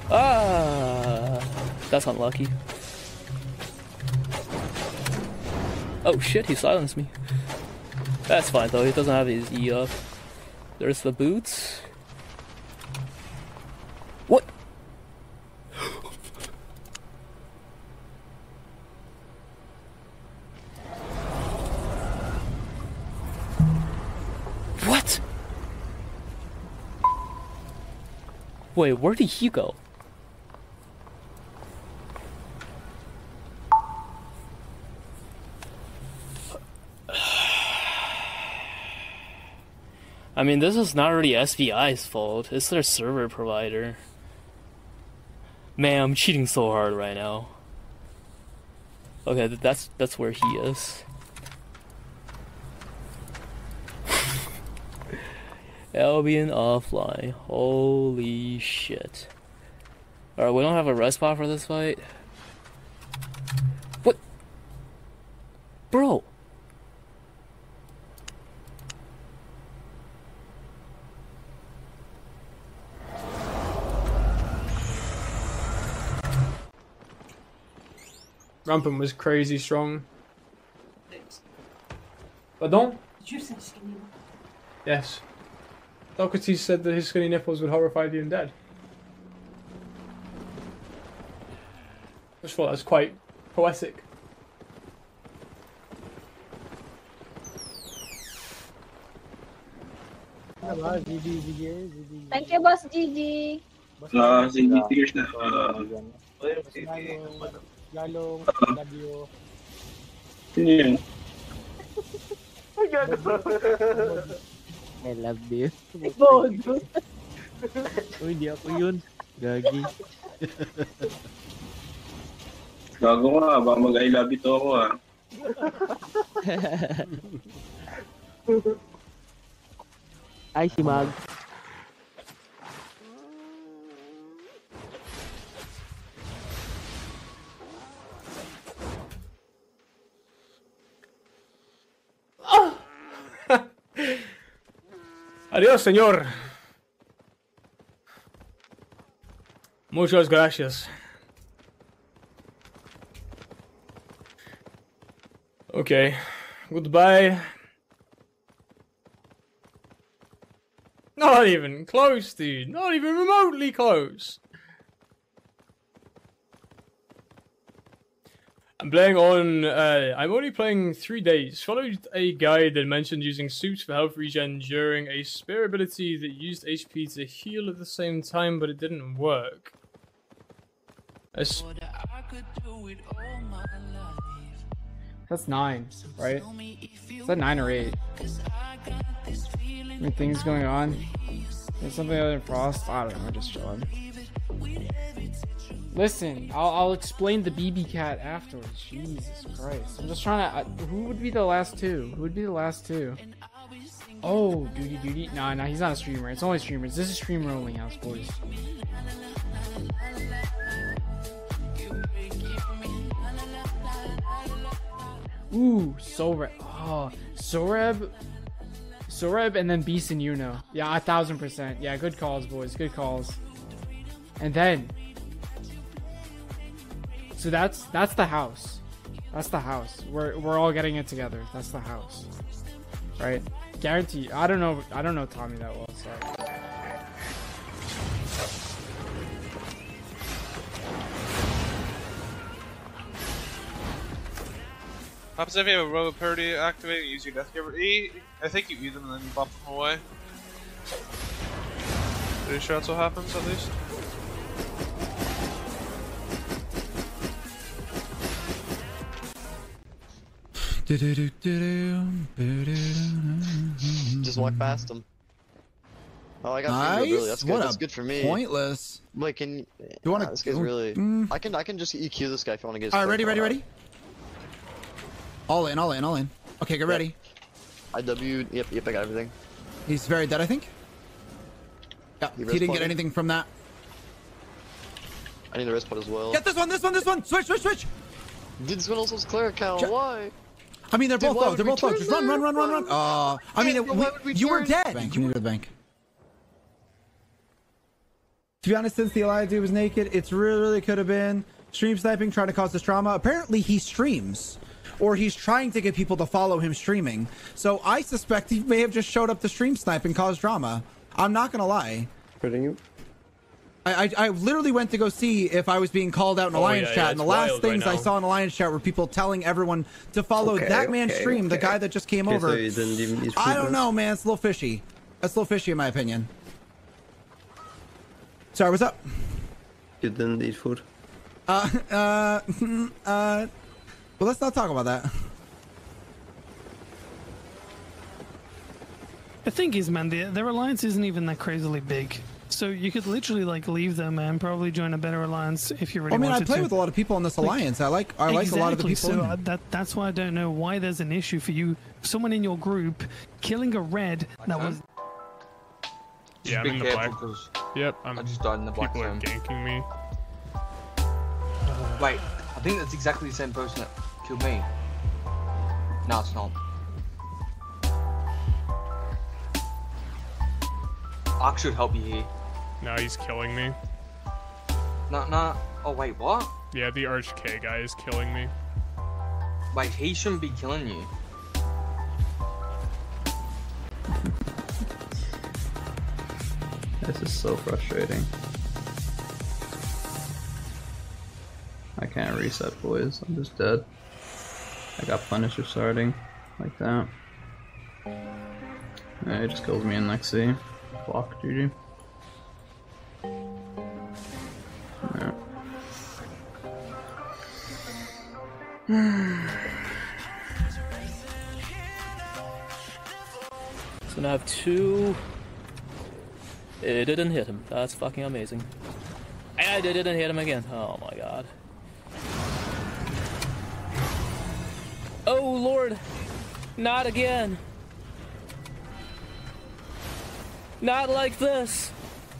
Ah, that's unlucky. Oh shit, he silenced me. That's fine though, he doesn't have his E up. There's the boots. What? What? Wait, where did he go? I mean, this is not really SVI's fault. It's their server provider. Man, I'm cheating so hard right now. Okay, that's where he is. Albion offline. Holy shit. Alright, we don't have a rest spot for this fight. What? Bro. Rampant was crazy strong. Pardon? Did you say skinny? Yes. Socrates said that his skinny nipples would horrify the undead. I just thought that was quite poetic. Thank you, Boss Gigi. Hindi figures na. Lalong, love you. Sino yun? I love you. Bodo. Uy, hindi ako yun. Gagi. Gago ka, baka mag-I love you to ako ah. Ay, si Mag. Adiós, señor. Muchas gracias. Okay. Goodbye. Not even close, dude. Not even remotely close. I'm playing on, I'm only playing 3 days. Followed a guide that mentioned using suits for health regen during a spare ability that used HP to heal at the same time, but it didn't work. That's 9, right? Is that 9 or 8? Any things going on? There's something other than Frost? I don't know, we're just chilling. Listen, I'll explain the BB cat afterwards. Jesus Christ. I'm just trying to... who would be the last two? Who would be the last two? Oh, Duty. Nah, he's not a streamer. It's only streamers. This is streamer only house, boys. Ooh, Soreb. Oh, Soreb and then Beast and Yuno. Yeah, 1000%. Yeah, good calls, boys. Good calls. And then... so that's the house. That's the house. We're all getting it together. That's the house. Right? Guarantee. I don't know Tommy that well, sorry. Happens if you have a robot party activate, use your death giver E. I think you eat them and then you bop them away. Pretty sure that's what happens at least. Just walk past him. Oh, I got nice. That's good. That's good for me. Pointless. Wait, can you want to? This guy's really. I can just EQ this guy if you want to get. All right, ready. All in. Okay, get ready. I W. Yep, I got everything. He's very dead, I think. Yeah, he didn't get anything from that. I need the rest put as well. Get this one. Switch. Dude, this one also has cleric count. Why? I mean, they're both low. Just run. I mean, you were dead. Bank. You were to the bank. To be honest, since the Alliance dude was naked, it's really could have been stream sniping, trying to cause this drama. Apparently he streams, or he's trying to get people to follow him streaming. So I suspect he may have just showed up to stream snipe and cause drama. I'm not gonna lie. Putting you. I literally went to go see if I was being called out in Alliance chat, and the last things I saw in Alliance chat were people telling everyone to follow that man's stream, the guy that just came over. So you didn't even use I don't know, man. It's a little fishy. That's a little fishy in my opinion. Sorry, what's up? You didn't eat food. Well, let's not talk about that. The thing is, man, their alliance isn't even that crazily big. So you could literally like leave them and probably join a better alliance if you really wanted to. I play with a lot of people in this alliance. I like a lot of the people. So that's why I don't know why there's an issue for you. Someone in your group killing a red that was. Yeah, I'm in the black. Yep, I just died in the black zone. People are ganking me. Wait, I think that's exactly the same person that killed me. No, it's not. Ark should help you here. No, he's killing me. No. Oh, wait, what? Yeah, the Arch K guy is killing me. Wait, he shouldn't be killing you. This is so frustrating. I can't reset, boys. I'm just dead. I got Punisher starting like that. Yeah, he just kills me in next C. Fuck, GG. Yeah. So now I have 2. It didn't hit him. That's fucking amazing. And it didn't hit him again. Oh my god. Oh lord. Not again. Not like this.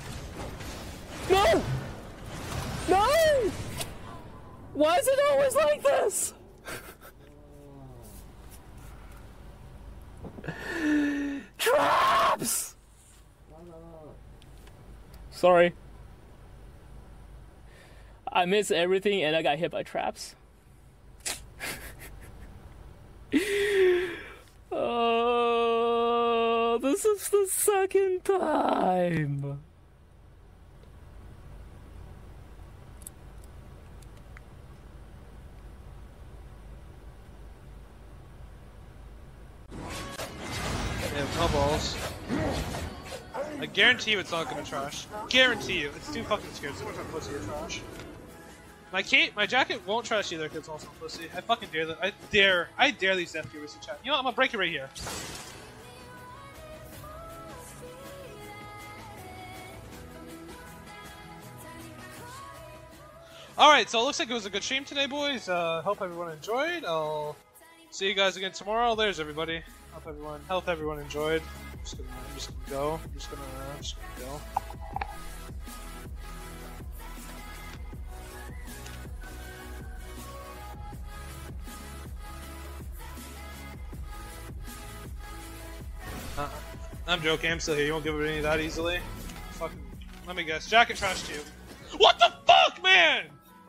No! No! Why is it always like this? Traps! Sorry. I missed everything and I got hit by traps. Oh, this is the second time. Yeah, no balls. I guarantee you it's not gonna trash. Guarantee you. It's too fucking scared. So much of pussy to trash. My jacket won't trash either because it's also pussy. I fucking dare that. I dare these death viewers to chat. You know what? I'm gonna break it right here. Alright, so it looks like it was a good stream today, boys. Hope everyone enjoyed. I'll see you guys again tomorrow. There's everybody. Hope everyone enjoyed. I'm just gonna go. I'm just gonna go. I'm joking, I'm still here. You won't give it any that easily. Fucking, let me guess. Jacket trashed you. What the fuck, man?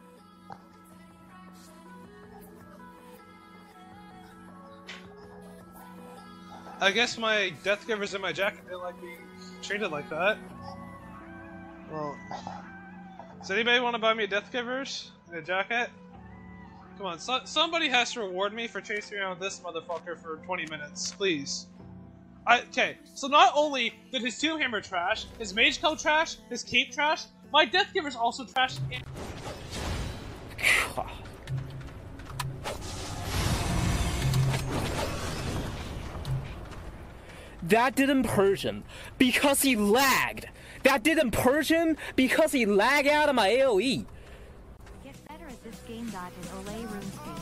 I guess my death givers in my jacket didn't like being treated like that. Well, does anybody want to buy me a death givers in a jacket? Come on, somebody has to reward me for chasing around this motherfucker for 20 minutes, please. Okay, so not only did his Tomb Hammer trash, his Mage Coat trash, his Cape trash, my Death Givers also trashed. That didn't purge him because he lagged. That didn't purge him because he lagged out of my AoE. Get better at this game. In Olay RuneScape.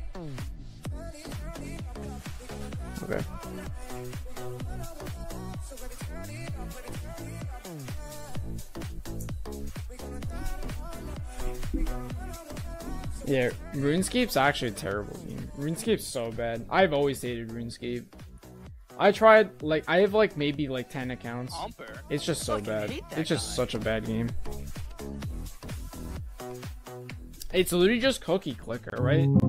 Okay. Yeah, RuneScape's actually a terrible game. RuneScape's so bad. I've always hated RuneScape. I tried, like, I have like maybe like 10 accounts. It's just so bad. It's just such a bad game. It's literally just cookie clicker, right?